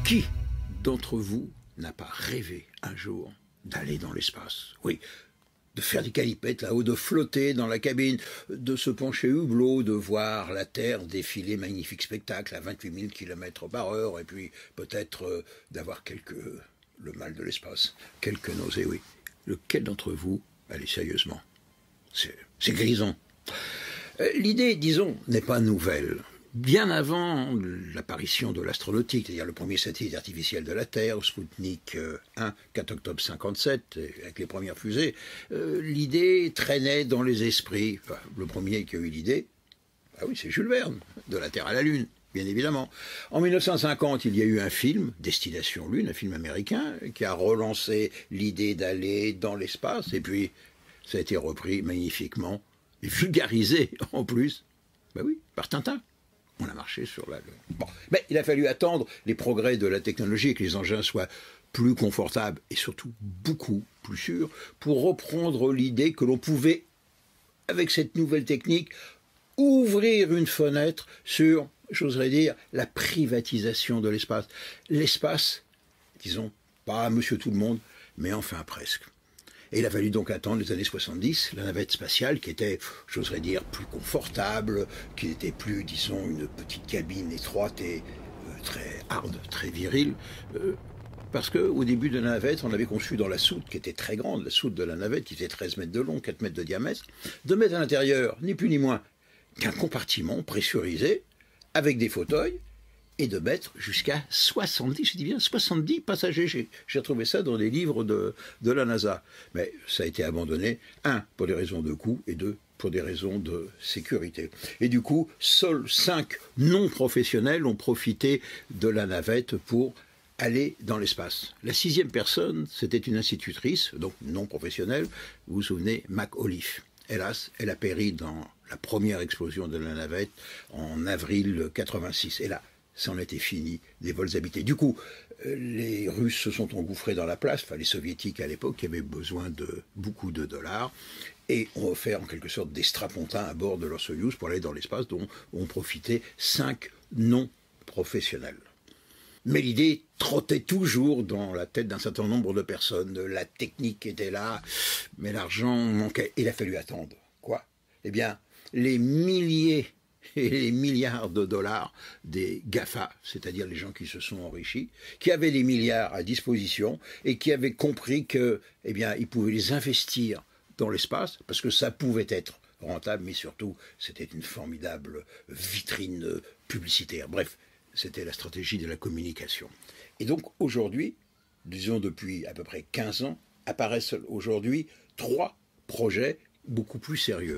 Qui d'entre vous n'a pas rêvé un jour d'aller dans l'espace? Oui, de faire des calipettes là-haut, de flotter dans la cabine, de se pencher hublot, de voir la Terre défiler magnifique spectacle à 28 000 km/h, et puis peut-être d'avoir le mal de l'espace, quelques nausées, oui. Lequel d'entre vous, allez sérieusement, c'est grisant. L'idée, disons, n'est pas nouvelle. Bien avant l'apparition de l'astronautique, c'est-à-dire le premier satellite artificiel de la Terre, Sputnik 1, 4 octobre 57, avec les premières fusées, l'idée traînait dans les esprits. Enfin, le premier qui a eu l'idée, ah oui, c'est Jules Verne, de la Terre à la Lune, bien évidemment. En 1950, il y a eu un film, Destination Lune, un film américain, qui a relancé l'idée d'aller dans l'espace, et puis ça a été repris magnifiquement, et vulgarisé en plus, ben oui, par Tintin. On a marché sur la Lune. Bon. Mais il a fallu attendre les progrès de la technologie et que les engins soient plus confortables et surtout beaucoup plus sûrs pour reprendre l'idée que l'on pouvait, avec cette nouvelle technique, ouvrir une fenêtre sur, j'oserais dire, la privatisation de l'espace. L'espace, disons, pas monsieur tout le monde, mais enfin presque. Et il a fallu donc attendre les années 70, la navette spatiale qui était, j'oserais dire, plus confortable, qui n'était plus, disons, une petite cabine étroite et très hard, très virile. Parce qu'au début de la navette, on avait conçu dans la soute, qui était très grande, la soute de la navette, qui faisait 13 mètres de long, 4 mètres de diamètre, de mettre à l'intérieur, ni plus ni moins, qu'un compartiment pressurisé, avec des fauteuils, et de mettre jusqu'à 70, je dis bien 70 passagers. J'ai retrouvé ça dans les livres de la NASA. Mais ça a été abandonné, un, pour des raisons de coût, et deux, pour des raisons de sécurité. Et du coup, seuls 5 non-professionnels ont profité de la navette pour aller dans l'espace. La 6e personne, c'était une institutrice, donc non professionnelle, vous vous souvenez, McAuliffe. Hélas, elle a péri dans la première explosion de la navette en avril 86. Et là, ça en était fini des vols habités. Du coup, les Russes se sont engouffrés dans la place, enfin les Soviétiques à l'époque, qui avaient besoin de beaucoup de dollars, et ont offert en quelque sorte des strapontins à bord de leur Soyouz pour aller dans l'espace, dont ont profité 5 non-professionnels. Mais l'idée trottait toujours dans la tête d'un certain nombre de personnes. La technique était là, mais l'argent manquait. Il a fallu attendre. Quoi? Eh bien, les milliers et les milliards de dollars des GAFA, c'est-à-dire les gens qui se sont enrichis, qui avaient les milliards à disposition et qui avaient compris que, eh bien, ils pouvaient les investir dans l'espace parce que ça pouvait être rentable, mais surtout, c'était une formidable vitrine publicitaire. Bref, c'était la stratégie de la communication. Et donc, aujourd'hui, disons depuis à peu près 15 ans, apparaissent aujourd'hui 3 projets beaucoup plus sérieux.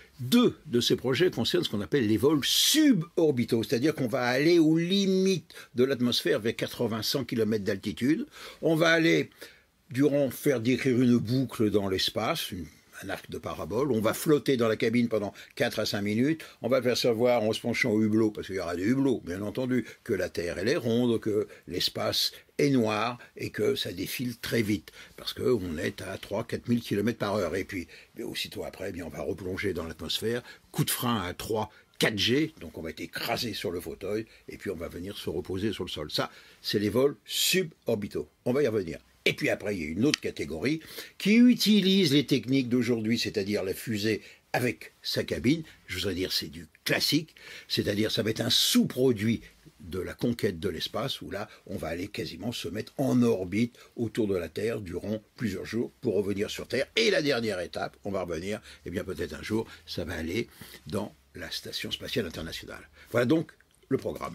2 de ces projets concernent ce qu'on appelle les vols suborbitaux, c'est-à-dire qu'on va aller aux limites de l'atmosphère vers 80-100 km d'altitude. On va aller, faire décrire une boucle dans l'espace, un arc de parabole. On va flotter dans la cabine pendant 4 à 5 minutes. On va percevoir en se penchant au hublot, parce qu'il y aura des hublots, bien entendu, que la Terre elle est ronde, que l'espace est noir et que ça défile très vite, parce qu'on est à 3-4 000 km/h. Et puis, aussitôt après, on va replonger dans l'atmosphère, coup de frein à 4G, donc on va être écrasé sur le fauteuil, et puis on va venir se reposer sur le sol. Ça, c'est les vols suborbitaux. On va y revenir. Et puis après, il y a une autre catégorie qui utilise les techniques d'aujourd'hui, c'est-à-dire la fusée avec sa cabine. Je voudrais dire c'est du classique, c'est-à-dire ça va être un sous-produit de la conquête de l'espace, où là, on va aller quasiment se mettre en orbite autour de la Terre durant plusieurs jours pour revenir sur Terre. Et la dernière étape, on va revenir, eh bien peut-être un jour, ça va aller dans la Station spatiale internationale. Voilà donc le programme.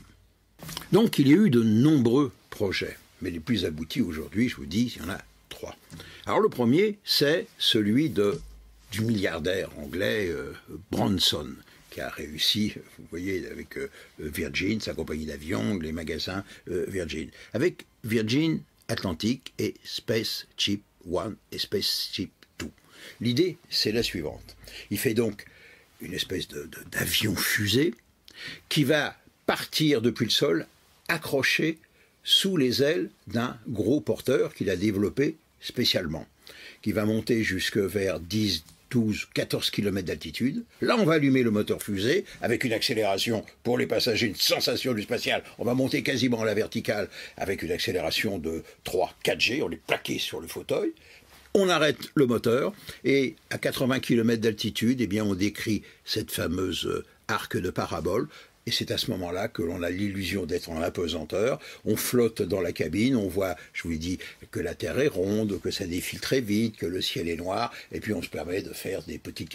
Donc il y a eu de nombreux projets. Mais les plus aboutis aujourd'hui, je vous dis, il y en a 3. Alors le premier, c'est celui du milliardaire anglais Branson, qui a réussi, vous voyez, avec Virgin, sa compagnie d'avion, les magasins Virgin, avec Virgin Atlantic et Spaceship One et Spaceship Two. L'idée, c'est la suivante. Il fait donc une espèce d'avion fusée qui va partir depuis le sol, accroché sous les ailes d'un gros porteur qu'il a développé spécialement, qui va monter jusque vers 10 12, 14 km d'altitude. Là, on va allumer le moteur fusée avec une accélération pour les passagers, une sensation du spatial. On va monter quasiment à la verticale avec une accélération de 3, 4G. On est plaqué sur le fauteuil. On arrête le moteur et à 80 km d'altitude, eh bien, on décrit cette fameuse arc de parabole. Et c'est à ce moment-là que l'on a l'illusion d'être en apesanteur. On flotte dans la cabine, on voit, je vous l'ai dit, que la Terre est ronde, que ça défile très vite, que le ciel est noir, et puis on se permet de faire des petites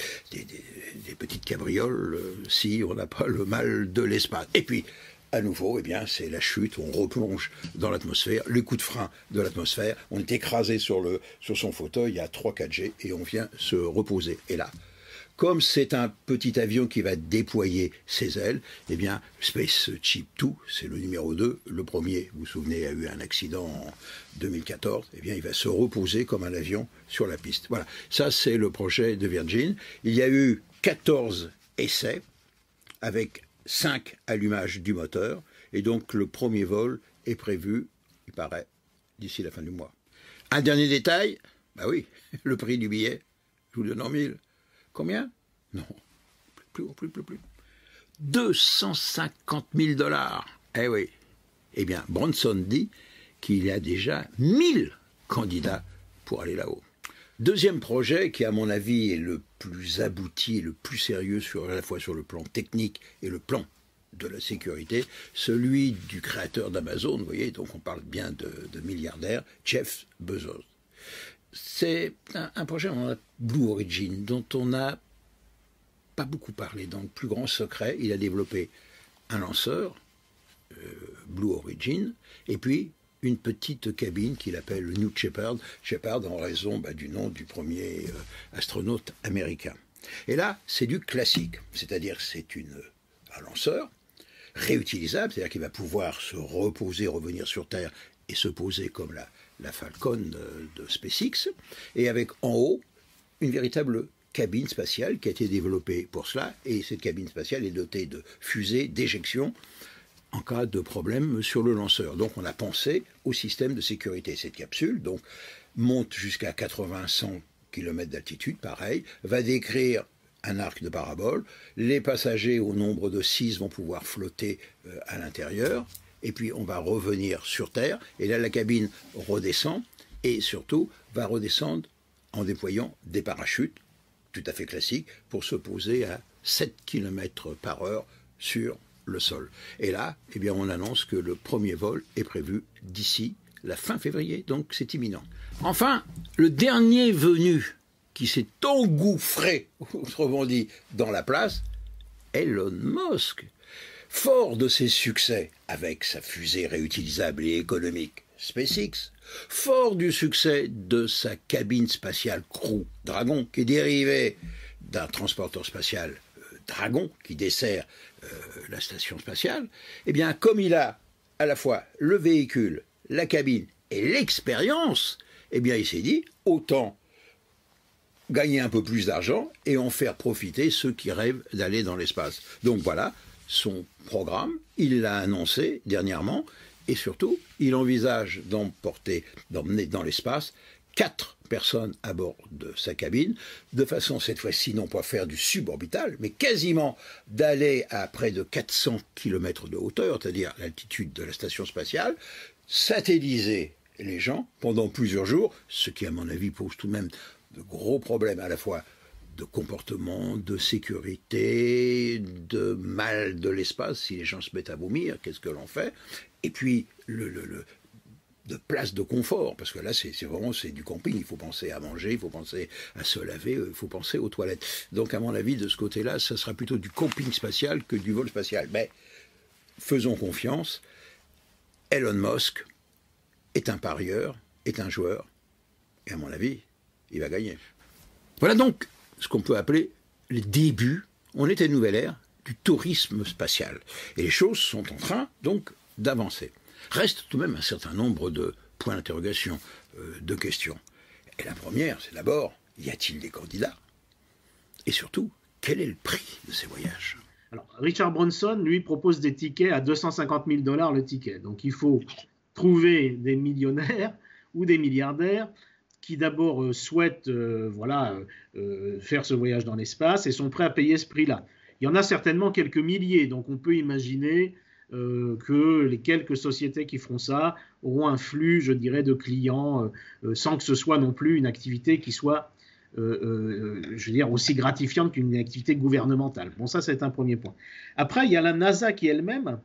cabrioles si on n'a pas le mal de l'espace. Et puis, à nouveau, eh bien, c'est la chute, on replonge dans l'atmosphère, le coup de frein de l'atmosphère, on est écrasé sur son fauteuil à 3-4G et on vient se reposer. Et là, comme c'est un petit avion qui va déployer ses ailes, eh bien, SpaceShip 2, c'est le numéro 2. Le premier, vous vous souvenez, a eu un accident en 2014. Eh bien, il va se reposer comme un avion sur la piste. Voilà, ça c'est le projet de Virgin. Il y a eu 14 essais avec 5 allumages du moteur. Et donc, le premier vol est prévu, il paraît, d'ici la fin du mois. Un dernier détail, bah oui, le prix du billet, je vous le donne en mille. Combien? Non, plus. 250 000 $. Eh oui. Eh bien, Branson dit qu'il y a déjà 1000 candidats pour aller là-haut. Deuxième projet qui, à mon avis, est le plus abouti et le plus sérieux à la fois sur le plan technique et le plan de la sécurité, celui du créateur d'Amazon, vous voyez, donc on parle bien de milliardaire, Jeff Bezos. C'est un projet, Blue Origin, dont on n'a pas beaucoup parlé. Dans le plus grand secret, il a développé un lanceur, Blue Origin, et puis une petite cabine qu'il appelle le New Shepard, Shepard en raison du nom du premier astronaute américain. Et là, c'est du classique, c'est-à-dire que c'est un lanceur réutilisable, c'est-à-dire qu'il va pouvoir se reposer, revenir sur Terre et se poser comme la Falcon de SpaceX, et avec en haut une véritable cabine spatiale qui a été développée pour cela, et cette cabine spatiale est dotée de fusées d'éjection en cas de problème sur le lanceur. Donc on a pensé au système de sécurité. Cette capsule donc monte jusqu'à 80-100 km d'altitude, pareil, va décrire un arc de parabole, les passagers au nombre de 6 vont pouvoir flotter à l'intérieur, et puis on va revenir sur Terre, et là la cabine redescend, et surtout va redescendre en déployant des parachutes, tout à fait classiques, pour se poser à 7 km/h sur le sol. Et là, eh bien, on annonce que le premier vol est prévu d'ici la fin février, donc c'est imminent. Enfin, le dernier venu qui s'est engouffré, autrement dit, dans la place, Elon Musk. Fort de ses succès avec sa fusée réutilisable et économique SpaceX, fort du succès de sa cabine spatiale Crew Dragon, qui est dérivée d'un transporteur spatial Dragon, qui dessert la station spatiale, eh bien, comme il a à la fois le véhicule, la cabine et l'expérience, eh bien, il s'est dit, autant gagner un peu plus d'argent et en faire profiter ceux qui rêvent d'aller dans l'espace. Donc voilà son programme, il l'a annoncé dernièrement, et surtout, il envisage d'emmener dans l'espace 4 personnes à bord de sa cabine, de façon cette fois-ci non pas faire du suborbital, mais quasiment d'aller à près de 400 km de hauteur, c'est-à-dire l'altitude de la station spatiale, satelliser les gens pendant plusieurs jours, ce qui à mon avis pose tout de même de gros problèmes à la fois de comportement, de sécurité, de mal de l'espace, si les gens se mettent à vomir, qu'est-ce que l'on fait? Et puis, de place de confort, parce que là, c'est vraiment du camping, il faut penser à manger, il faut penser à se laver, il faut penser aux toilettes. Donc, à mon avis, de ce côté-là, ça sera plutôt du camping spatial que du vol spatial. Mais, faisons confiance, Elon Musk est un parieur, est un joueur, et à mon avis, il va gagner. Voilà donc ce qu'on peut appeler les débuts, on est à une nouvelle ère, du tourisme spatial. Et les choses sont en train, donc, d'avancer. Reste tout de même un certain nombre de points d'interrogation, de questions. Et la première, c'est d'abord, y a-t-il des candidats? Et surtout, quel est le prix de ces voyages? Alors, Richard Branson, lui, propose des tickets à 250 000 $ le ticket. Donc, il faut trouver des millionnaires ou des milliardaires qui d'abord souhaitent faire ce voyage dans l'espace et sont prêts à payer ce prix-là. Il y en a certainement quelques milliers, donc on peut imaginer que les quelques sociétés qui feront ça auront un flux, je dirais, de clients, sans que ce soit non plus une activité qui soit, je veux dire, aussi gratifiante qu'une activité gouvernementale. Bon, ça, c'est un premier point. Après, il y a la NASA qui elle-même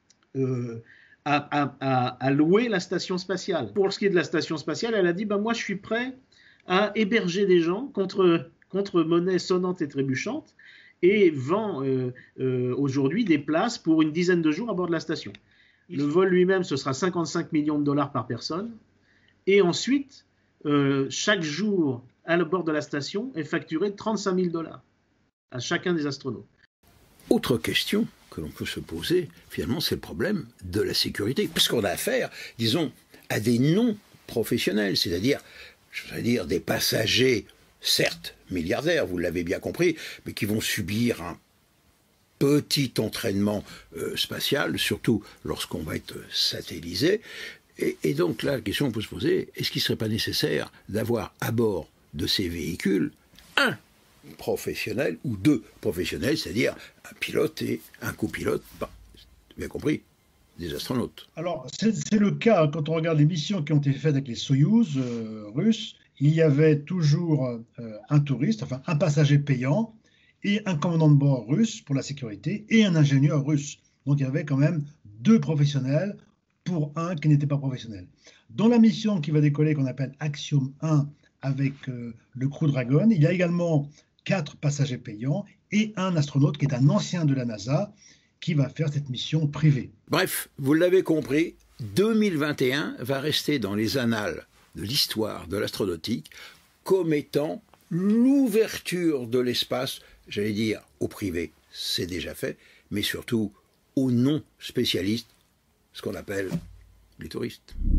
a loué la station spatiale. Pour ce qui est de la station spatiale, elle a dit, moi, je suis prêt à héberger des gens contre monnaie sonnante et trébuchante, et vend aujourd'hui des places pour une dizaine de jours à bord de la station. Le vol lui-même, ce sera 55 millions de dollars par personne. Et ensuite, chaque jour à bord de la station est facturé 35 000 dollars à chacun des astronautes. Autre question que l'on peut se poser, finalement, c'est le problème de la sécurité. Parce qu'on a affaire, disons, à des non-professionnels, c'est-à-dire, je veux dire, des passagers, certes milliardaires, vous l'avez bien compris, mais qui vont subir un petit entraînement spatial, surtout lorsqu'on va être satellisé. Et donc là, la question qu'on peut se poser, est-ce qu'il ne serait pas nécessaire d'avoir à bord de ces véhicules un professionnel ou deux professionnels, c'est-à-dire un pilote et un copilote, bien compris, des astronautes. Alors, c'est le cas quand on regarde les missions qui ont été faites avec les Soyouz russes. Il y avait toujours un touriste, enfin un passager payant, et un commandant de bord russe pour la sécurité, et un ingénieur russe. Donc il y avait quand même deux professionnels pour un qui n'était pas professionnel. Dans la mission qui va décoller, qu'on appelle Axiom 1, avec le Crew Dragon, il y a également 4 passagers payants et un astronaute qui est un ancien de la NASA qui va faire cette mission privée. Bref, vous l'avez compris, 2021 va rester dans les annales de l'histoire de l'astronautique comme étant l'ouverture de l'espace, j'allais dire au privé, c'est déjà fait, mais surtout aux non-spécialistes, ce qu'on appelle les touristes.